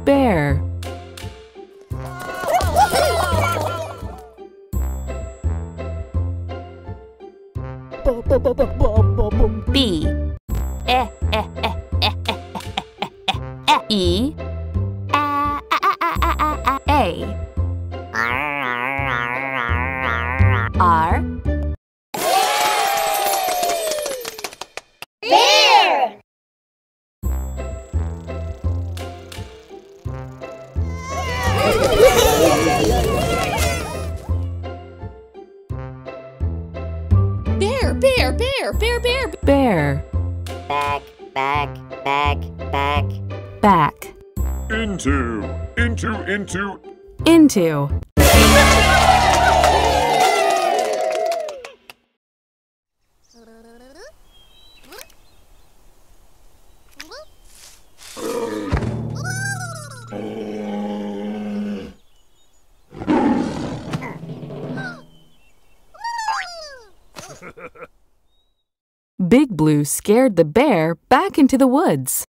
Bear. B. E. A. R. Bear! Bear, bear, bear, bear, bear. Bear. Back, back, back, back. Back. Into. Into. Big Blue scared the bear back into the woods.